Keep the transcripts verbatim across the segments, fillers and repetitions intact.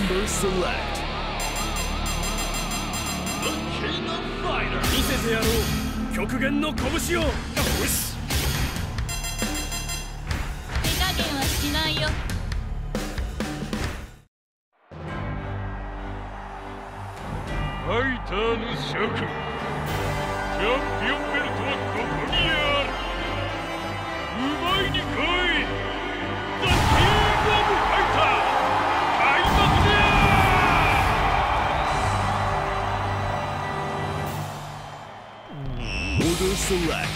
Member select. The King of Fighters. 見せてやろう極限の拳を。よし。 手加減はしないよ。 ファイターの諸君、チャンピオンベルトはここにある。奪いに来い。 The King of Fighters 開幕だ。 Order select.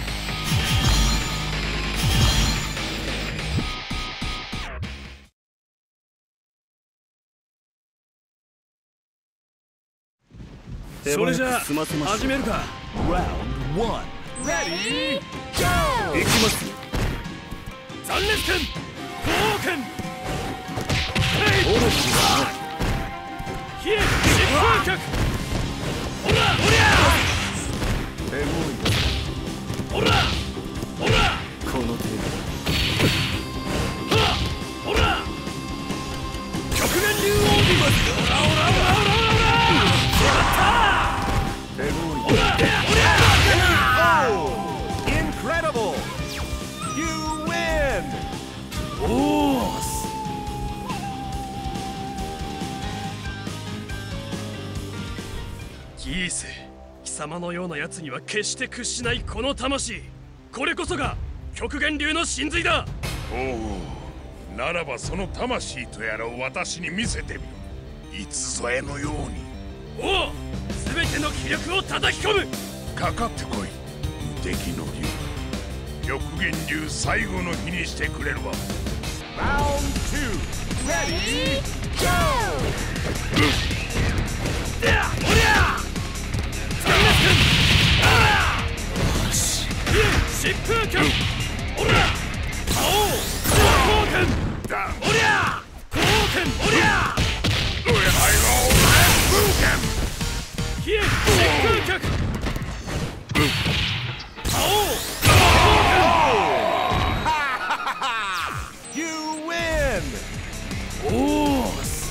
So それじゃあ始めるか。 Round one. Ready? Go! いきますよ。残熱剣光剣オロチは冷え疾風脚。オラオリャエモいオラオラこの程度。 はオラ極限竜王にオラオラオラオラオラやったー。 エモいオラオリャ Oh! Incredible! You win! おーす。ギーセ、貴様のような奴には決して屈しないこの魂、これこそが極限流の神髄だ。 おお、ならばその魂とやらを私に見せてみろ。いつぞやのように。 おお、全ての気力を叩き込む。 かかってこい、無敵の竜。極限流最後の日にしてくれるわ。 Round two. Ready? Go! いや、おりゃ残熱剣ああよし疾風剣おら魔王光剣おりゃ光剣おりゃ上海の冷え疾風脚魔王 You win! おーす。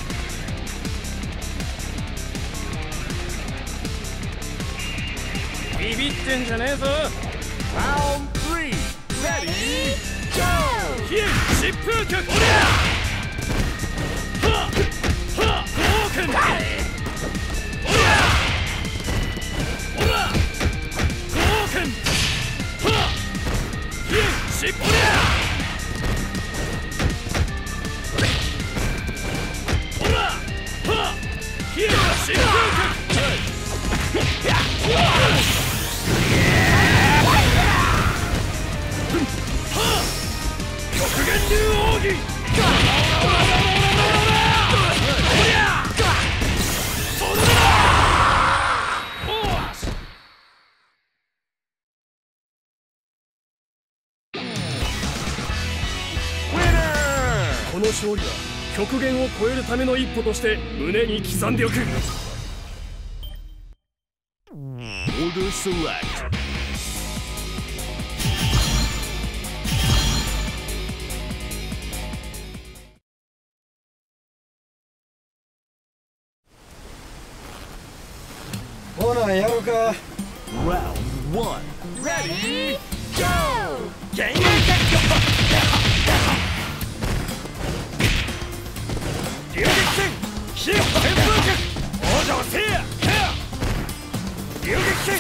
ビビってんじゃねえぞ。 Round three. Ready? Go! 冷え疾風脚おりゃはっはっ光剣おりゃおら光剣はっ冷え疾風おりゃおらはっ冷え疾風脚極限竜奥義この勝利は極限を超えるための一歩として胸に刻んでおく。 Order select. Round one. Ready? Go! ゲイン流撃戦冷え旋風脚王女せいや流撃戦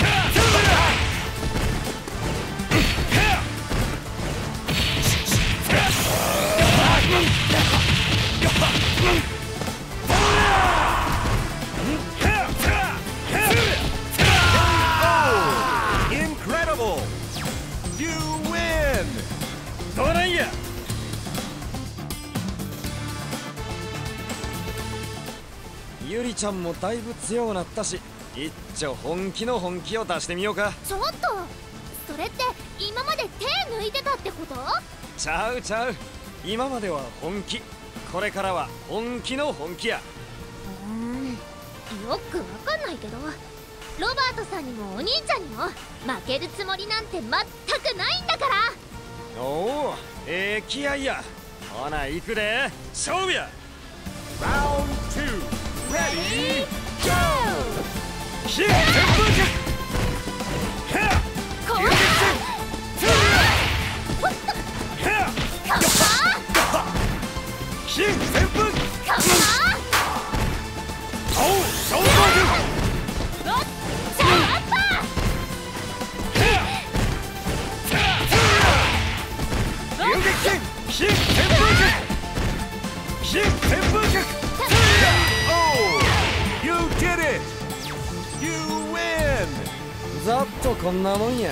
Incredible! You win! どうなんや。 ゆりちゃんもだいぶ強くなったし、一丁本気の本気を出してみようか。 ちょっとそれって今まで手抜いてたってこと？ ちゃうちゃう、今までは本気、これからは本気の本気や。 うーん、よくわかんないけど、ロバートさんにもお兄ちゃんにも負けるつもりなんて全くないんだから。 おお、ええ気合いや。ほな行くで、勝負や。 Round 新旋風脚怖い新旋風かわ青衝動おっジャンパ流撃戦新旋風脚新旋風脚 Oh! You did it! You win! ざっとこんなもんや。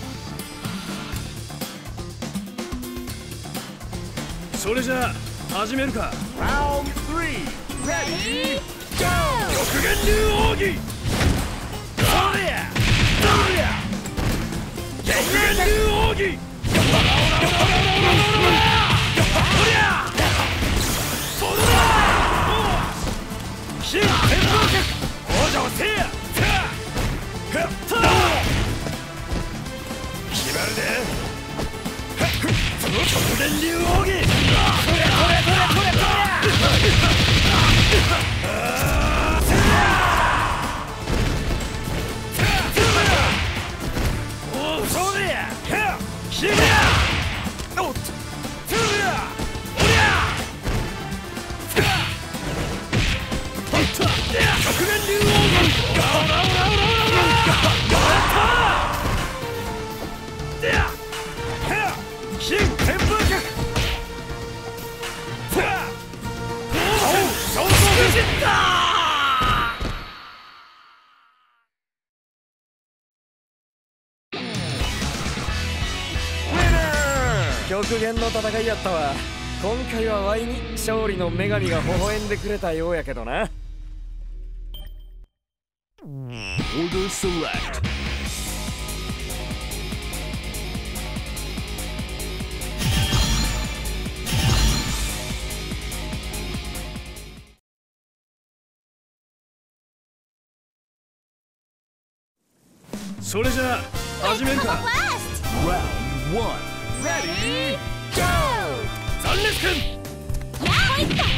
それじゃあ始めるか。 Round three! Ready? Go! 極限流奥義そりゃそりゃ極限流奥義そりゃそりゃ新旋風脚往生せや決まるでその極限流奥義それそれそれそれそれおそれやひれやおっそれやおりゃ極限流奥義オラオラオラオラオラやった新旋風脚衝動的だ極限の戦いやったわ。今回はワイに勝利の女神が微笑んでくれたようやけどな。 Order select. 「それじゃあ始めるか。 Round one. Ready? Go! 残烈君やーいった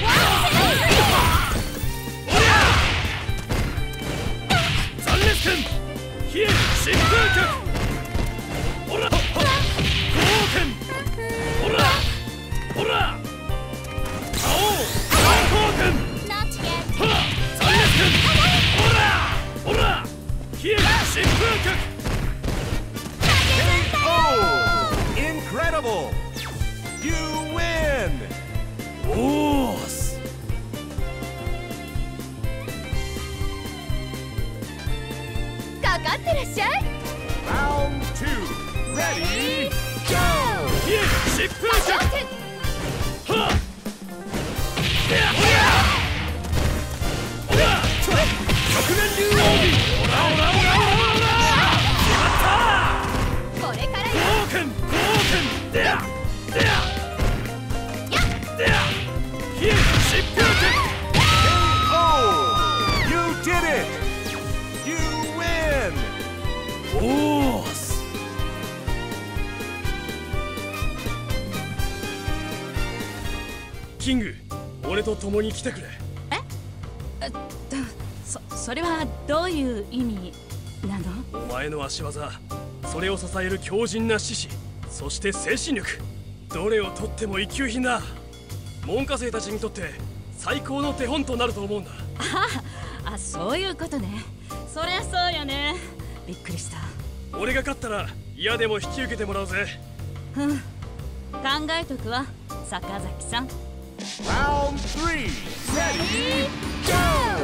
残烈君冷え疾風脚オラ光剣オラオラ青光剣 Not yet はっ残烈君オラオラ冷え疾風脚 Oh! Incredible! You win! おーすかかってらっしゃい Round two. Ready? Go! 冷え疾風脚はっやっオラ極限流奥義オラオラオラオラオラ決まったこれからよ光剣光剣でやでやでや冷え疾風脚 Oh! You did it! You win! おーすキング俺と共に来てくれ。 えっとそそれはどういう意味なの？ お前の足技それを支える強靭な獅子そして精神力どれをとっても一級品だ。門下生たちにとって最高の手本となると思うんだ。 ああ、そういうことね。そりゃそうよね。びっくりした。 俺が勝ったら嫌でも引き受けてもらうぜ。 うん、考えとくわ坂崎さん。 Round three. Ready? Go!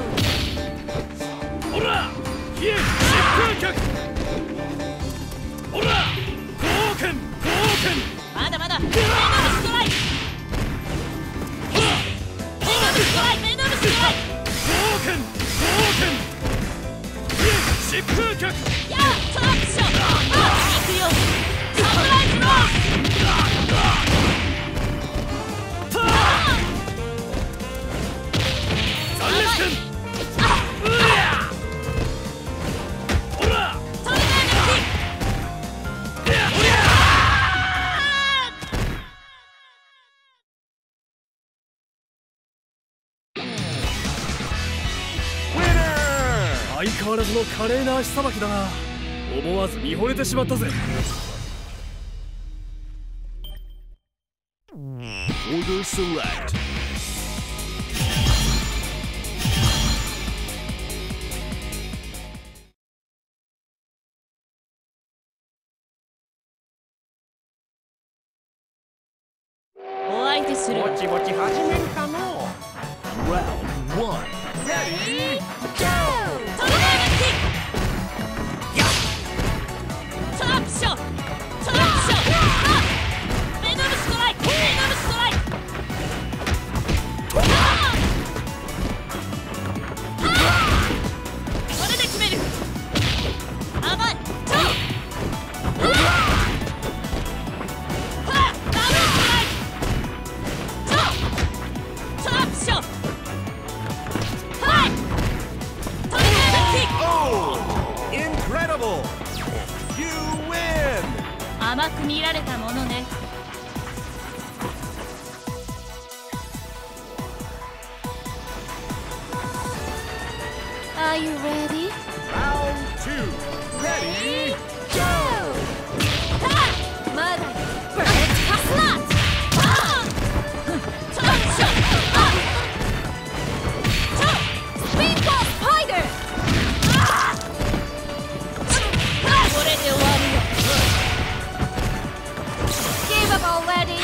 オラ冷え疾風脚オラ光剣光剣まだまだメイノブストライクメイノブストライクメイノブストライク光剣光剣冷え疾風脚やあトラックションあ行くよサプライズロー残烈君うやオラトリガー抜きでやおりゃ Winner! 相変わらずの華麗な足さばきだな。思わず見惚れてしまったぜ。 Order select. Round one. Ready? Go! Incredible! You win! 甘く見られたものね。Are you ready? Round two. Ready? Go! まだブレッドパスナッツ。スピンコースパイダー。 これで終わるよ。 Give up already.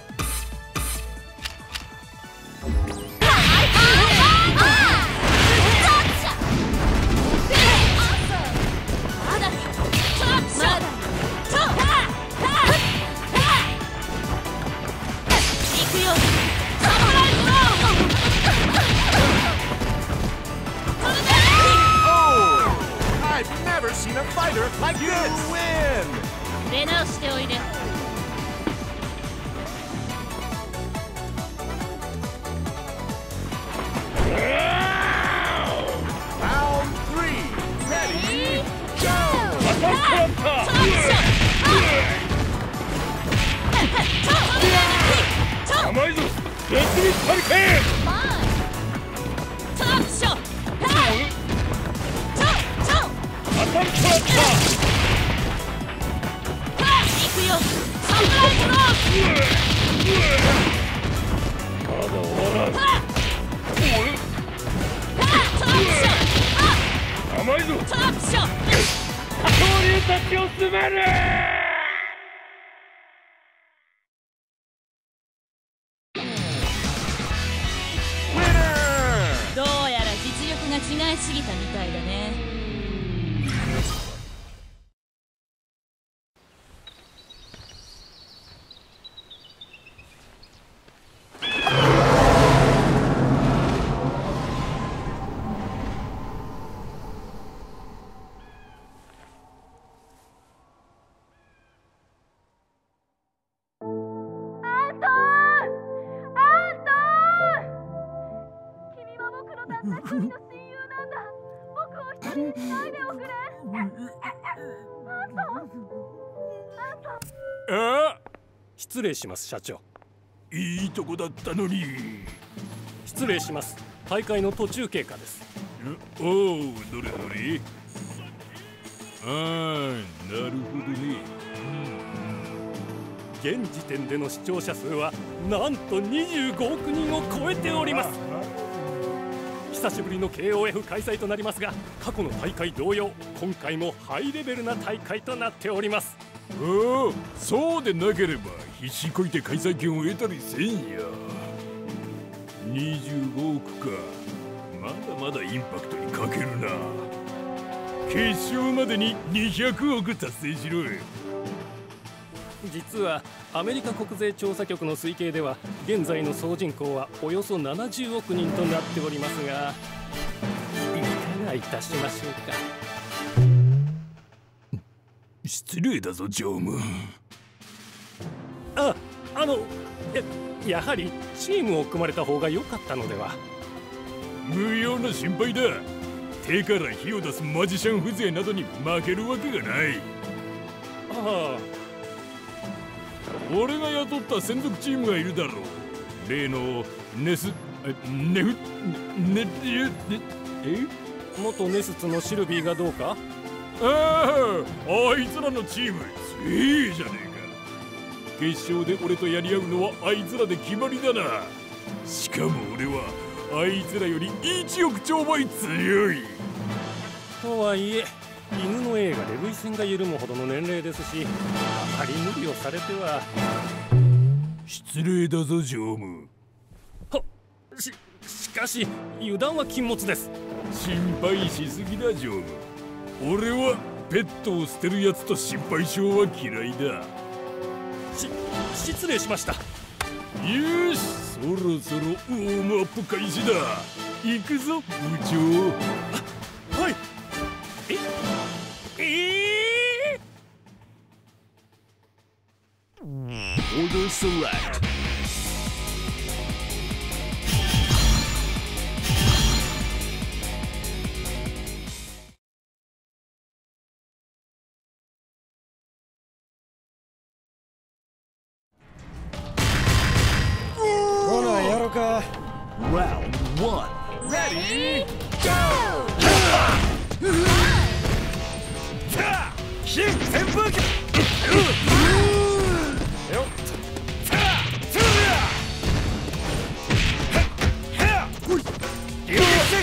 出直しておいで。 Round three. Ready? Go! 甘いぞ。レッツミスハリケーン。 トラップショー。 アタックアッター。 サプライズロー。 まだ終わらん。甘いぞ。 トラップショー。 恐竜たちを詰める。 どうやら実力が違いすぎたみたいだね。 ああ、失礼します社長。 いいとこだったのに。 失礼します。大会の途中経過です。 おお、どれどれ。ああ、なるほどね。 現時点での視聴者数はなんとにじゅうごおくにんを超えております。久しぶりの ケーオーエフ 開催となりますが、過去の大会同様、今回もハイレベルな大会となっております。 おお、そうでなければ必死こいて開催権を得たりせんや。にじゅうごおくか、まだまだインパクトに欠けるな。決勝までににひゃくおく達成しろよ。 実はアメリカ国税調査局の推計では、現在の総人口はおよそななじゅうおくにんとなっておりますが、いかがいたしましょうか。 失礼だぞ常務。 あ、あのや、やはりチームを組まれた方が良かったのでは。 無用な心配だ。手から火を出すマジシャン風情などに負けるわけがない。 ああ、 俺が雇った専属チームがいるだろう。例のネスネフネネえ元ネスツのシルビーがどうか？ ああ、あいつらのチーム強いじゃねえか。決勝で俺とやり合うのはあいつらで決まりだな。しかも俺はあいつらよりいちおくちょう倍強い。 とはいえ犬の映画で涙腺が緩むほどの年齢ですし、あまり無理をされては。 失礼だぞ常務。 はっ、ししかし油断は禁物です。 心配しすぎだ常務。俺はペットを捨てるやつと心配性は嫌いだ。 し失礼しました。 よし、そろそろウォームアップ開始だ。行くぞ部長。 はい。ええー、 Order select. Round one. Ready? Go! 新旋風脚。 よっ流撃戦。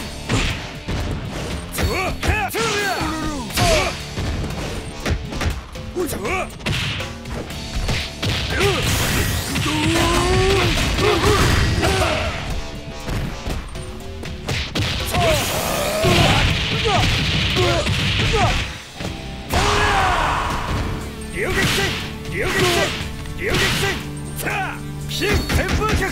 流撃戦、流撃戦、流撃戦。さあ、新旋風脚。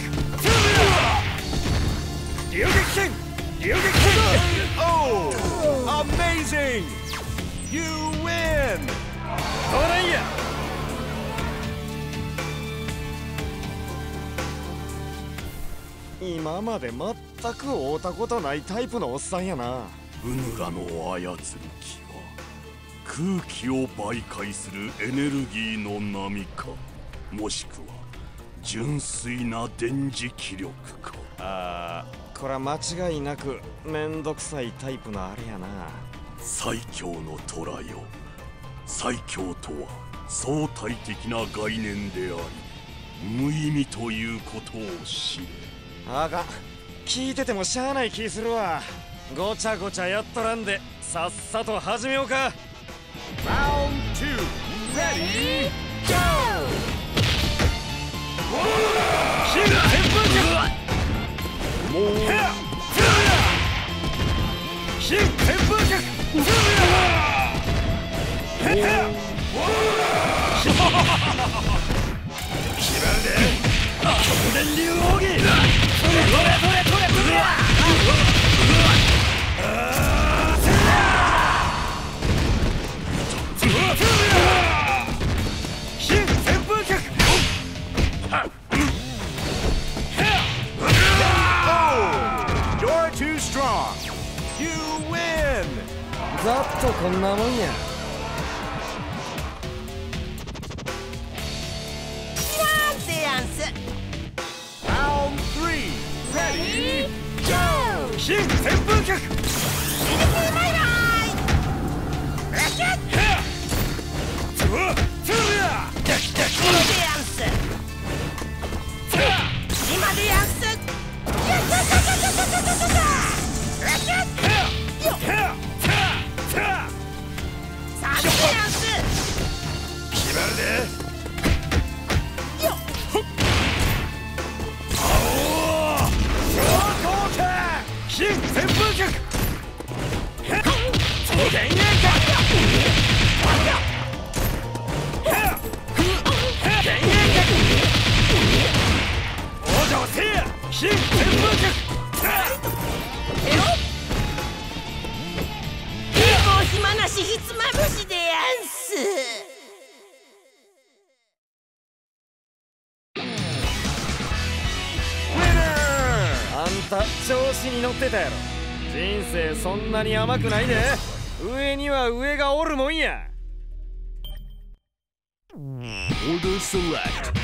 流撃戦、流撃戦。Oh, amazing! You win! トライや。今まで全く会うたことないタイプのおっさんやな。 ウヌラの操る気は空気を媒介するエネルギーの波か、もしくは純粋な電磁気力か。 あー、これは間違いなくめんどくさいタイプのあれやな。 最強の虎よ、最強とは相対的な概念であり無意味ということを知れ。 あかん、聞いててもしゃあない気するわ。ごちゃごちゃやっとらんでさっさと始めようか。 Round two. Ready? Go! 新旋風脚。もう新旋風脚。決まるで。超電流奥義。それそれそれそれそれ。新旋風脚。Oh, you're too strong. You win. ざっとこんなもんや。 Round three. Ready? Go! 新旋風脚。決まるで。新旋風脚。幻影脚。幻影脚。王女せいや。新旋風脚。 暇なしひつまぶしでやんす。 あんた調子に乗ってたやろ。人生そんなに甘くないで。上には上がおるもんや。 Order select.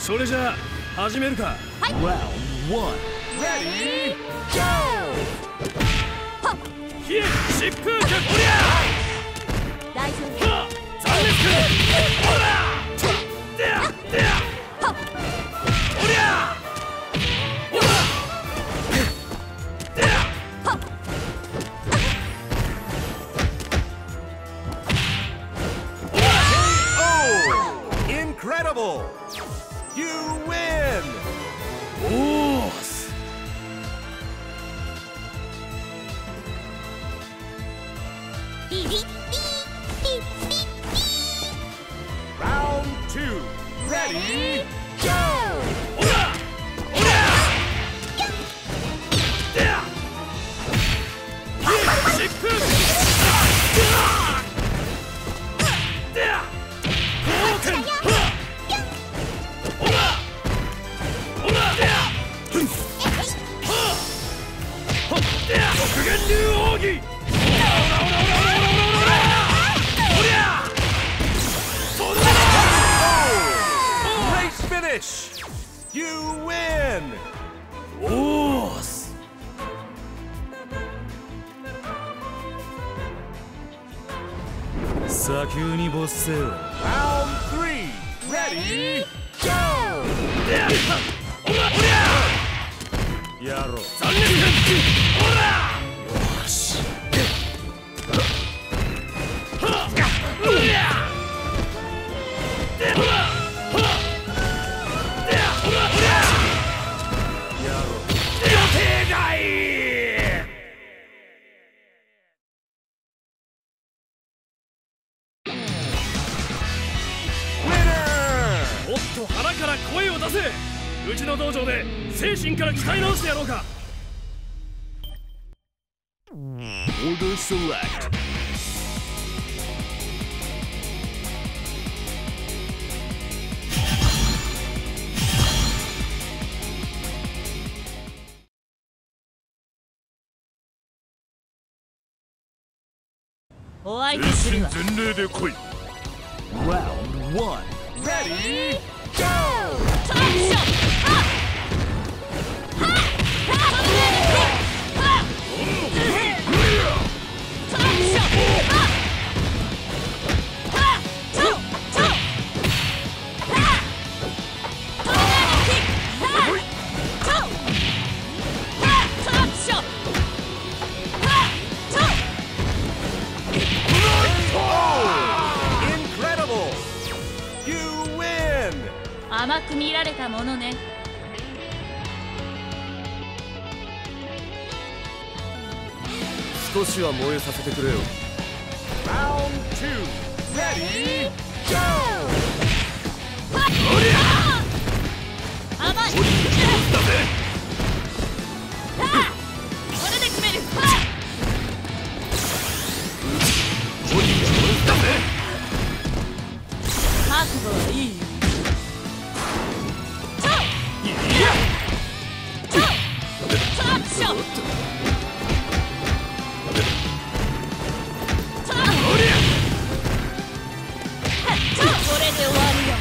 それじゃあ始めるか。 はい。 Ready, go! ヒエ疾風脚おりゃ大丈夫。 はっ残熱くおらでやでやおりゃおらでや Incredible! You win! おーすビリッピーピッピッピー。 Round two. Ready? Go! おらおらでやヒエ疾風でや冒険おらおらでやはっでや極限流奥義おりゃそんな Great finish! You win! おーす砂丘に没せよ。Round three. Ready? Go! でやおらおりゃやろう。 残念おらよし。 はっうりゃでほらはっでやおらおりゃやろう。 予定外もっと腹から声を出せ。うちの道場で精神から鍛え直してやろうか。 Order select. Round one. Ready? Go! Incredible! You win! 甘く見られたものね。 少しは燃えさせてくれよ。 Round two. Ready? Go! 甘い。これで決める。覚悟はいい。これで終わりよ。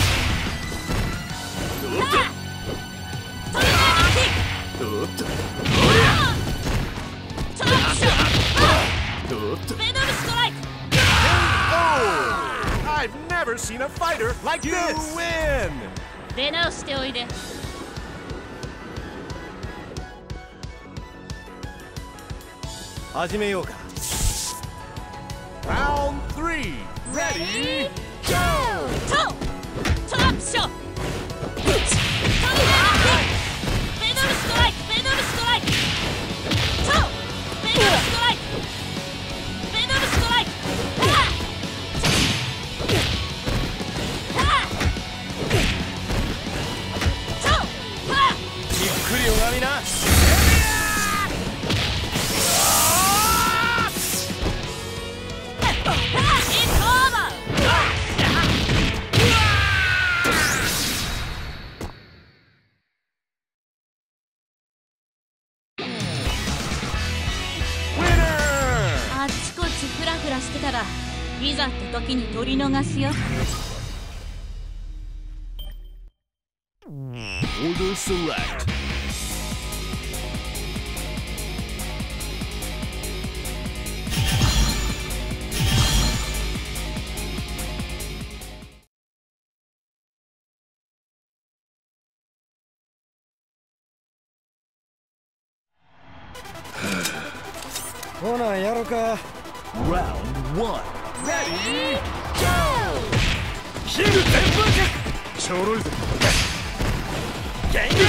ベノルストライク。 I've never seen a fighter like this! You win! 出直しておいで。 始めようか。 Round three. Ready? Go! トラップショット。ベノルストライク。ベノルストライク。ベノルストライク。ベノルストライク。 ゆっくり拝みな。 あっちこっちフラフラしてたらいざって時に取り逃すよ。 select. Come on, やろうか。 Round one. Ready, go! ヒル旋風脚ちょろいぜ。 幻影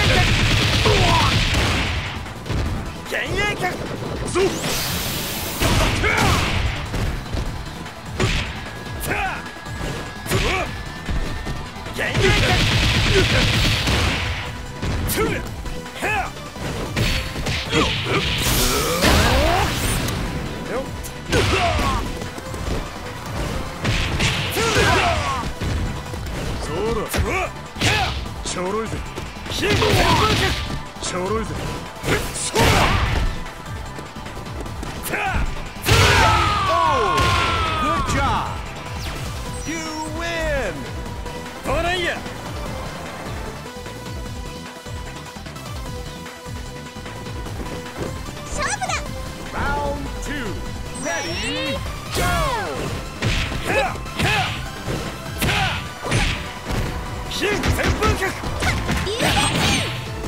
脚幻影脚そう。 さあ幻影脚つるへっそうだ。ちょろいぜ。 ヒル旋風脚ちょろいぜ。 そうださあ Good job. You win. トライや勝負だ。 Round two. Ready, go! へっへっさあヒル旋風脚竜撃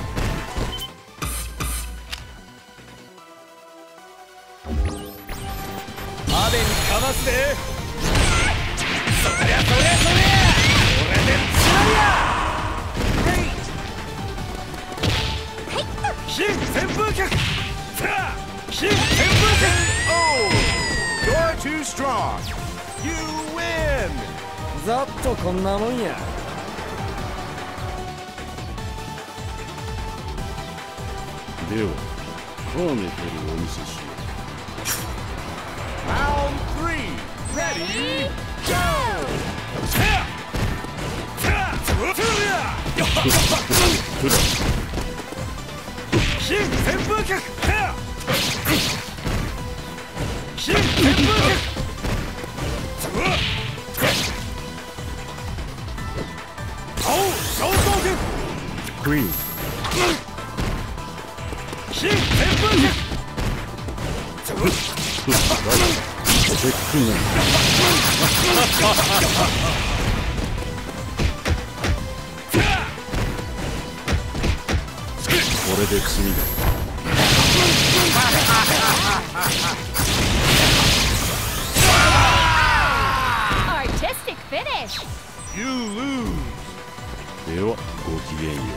アベにかますで。 そりゃそりゃそりゃこれでつらやヒル旋風脚さあヒル旋風脚 You're too strong. You win. ざっとこんなもんや。 では、カーネテルをお見せしよ Round three. Ready, go. さあさあつらヒル旋風脚はっヒル旋風脚つら青小刀剣う。クイーン。 ヒル旋風脚つらチェックな。これで次だ。 Artistic finish. You lose. では、ごきげんよう。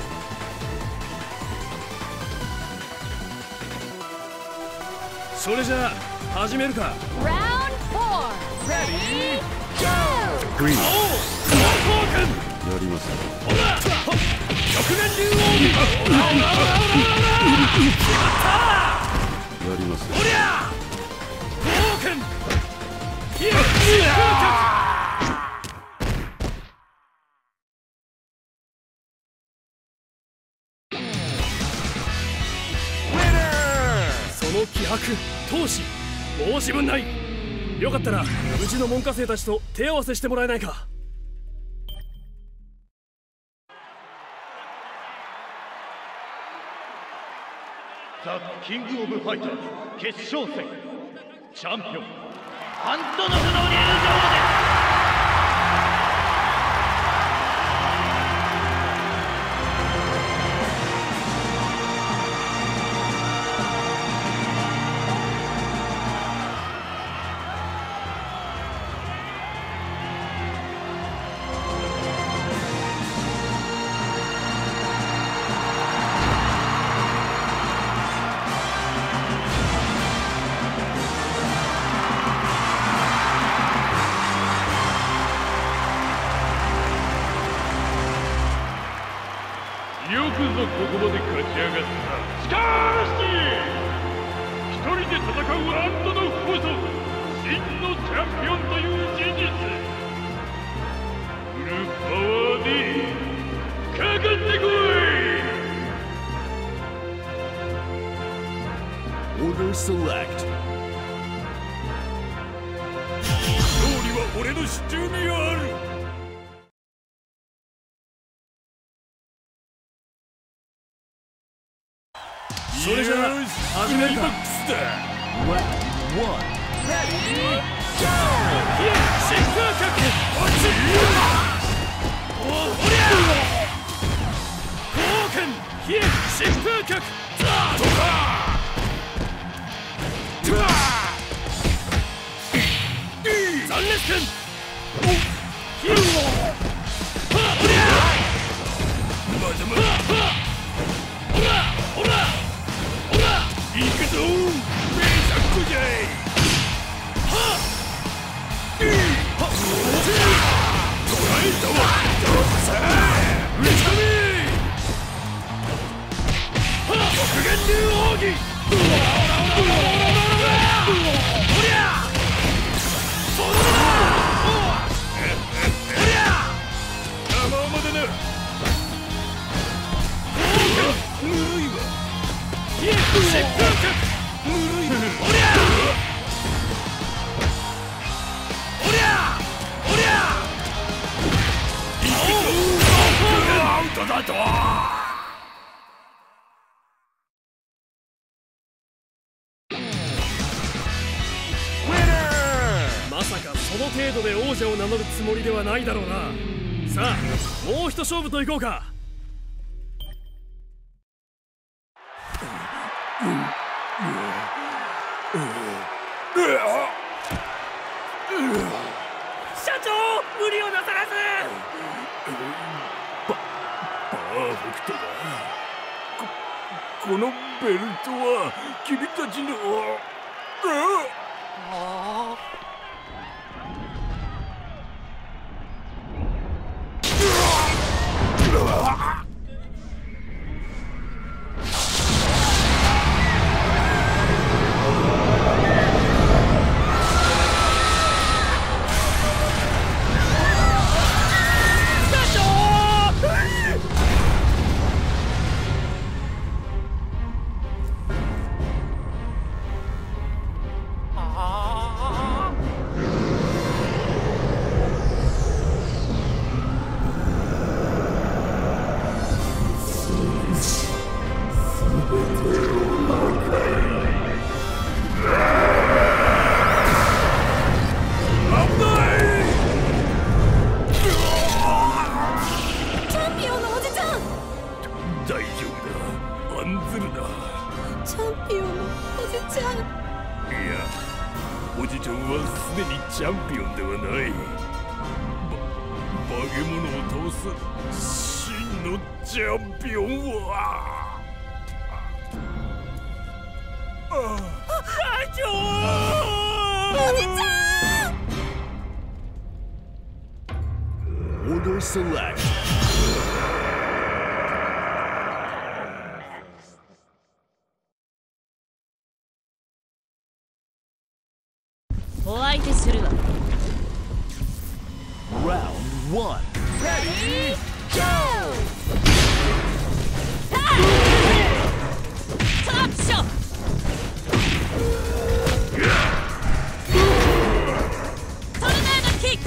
それじゃあ始めるか。 Round four. Ready, go. クイーン。 王やります。 ほら極限竜王オラオラオラオラオラやります。 おりゃ豪剣ヒルその気迫闘志申し分ない。よかったらうちの門下生たちと手合わせしてもらえないか。 ザ・キング・オブ・ファイターズ決勝戦チャンピオンアントノフの入場です。 よくぞここまで勝ち上がった。しかし一人で戦うアントノフこそ真のチャンピオンという事実。フルパワーでかかってこい。 Order select. 勝利は俺の手中にある。 始めるか。 クライマックスだ。 疾風脚落ちおおりゃ豪剣冷え疾風脚ザーとか残烈剣冷えおりゃまだまだおらおらおら行くぞ。名作じゃい。 はっ捕らえたわ。どうさ打ち込め。 極限流奥義おりゃそのおりゃ甘々だな。ぬるいわ。 冷え疾風脚ぬるいわ。 おりゃおりゃおりゃアウトだと。 まさかその程度で王者を名乗るつもりではないだろうな。さあもう一勝負といこうか。社長無理をなさらず。 パーフェクトだ。ここのベルトは君たちの。ああチャンピオンではない。ば化け物を倒す真のチャンピオンはあ社長おじちゃん Order select お相手するわ。 Round one. Ready? Go! Top shot! Tornado kick!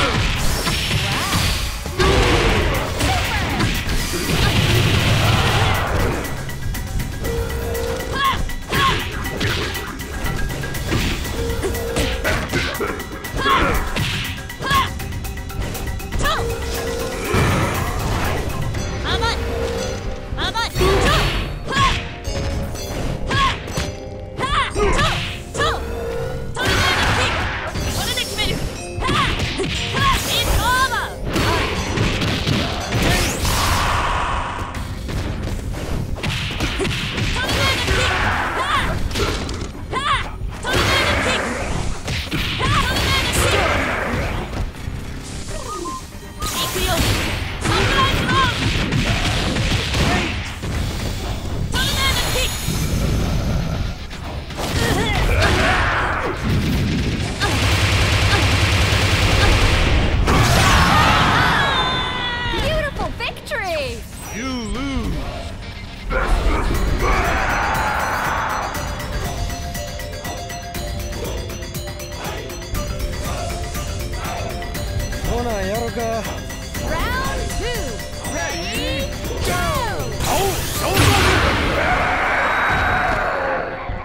Round two. Ready? Go!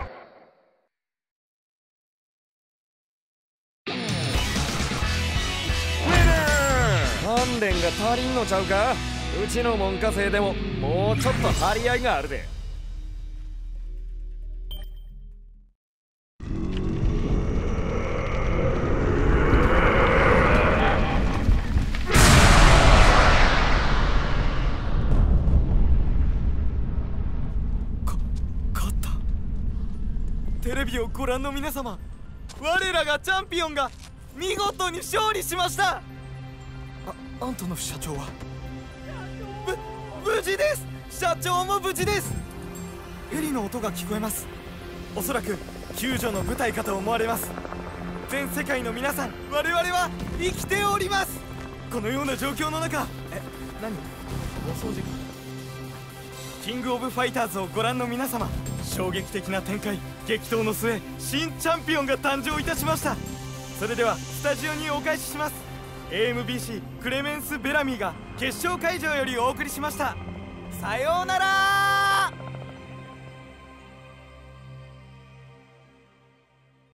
鍛錬が足りんのちゃうか。うちの門下生でももうちょっと張り合いがあるで。 テレビをご覧の皆様、我らがチャンピオンが見事に勝利しました。あ、アントノフ社長はぶ無事です。社長も無事です。ヘリの音が聞こえます。おそらく救助の部隊かと思われます。全世界の皆さん、我々は生きております。このような状況の中、え、何？お掃除か。キングオブファイターズをご覧の皆様、衝撃的な展開、激闘の末、新チャンピオンが誕生いたしました。それではスタジオにお返しします。 エーエムビーシー クレメンス・ベラミーが決勝会場よりお送りしました。さようなら。